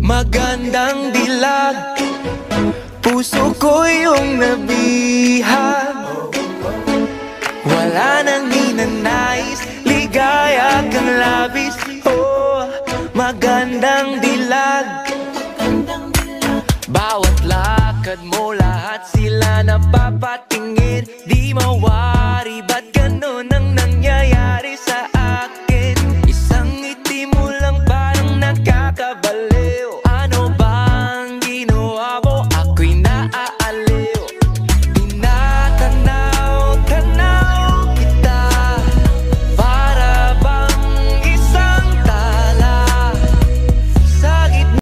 Magandang dilag, puso ko yung nabihag. Wala nang ninanais, ligaya kang labi.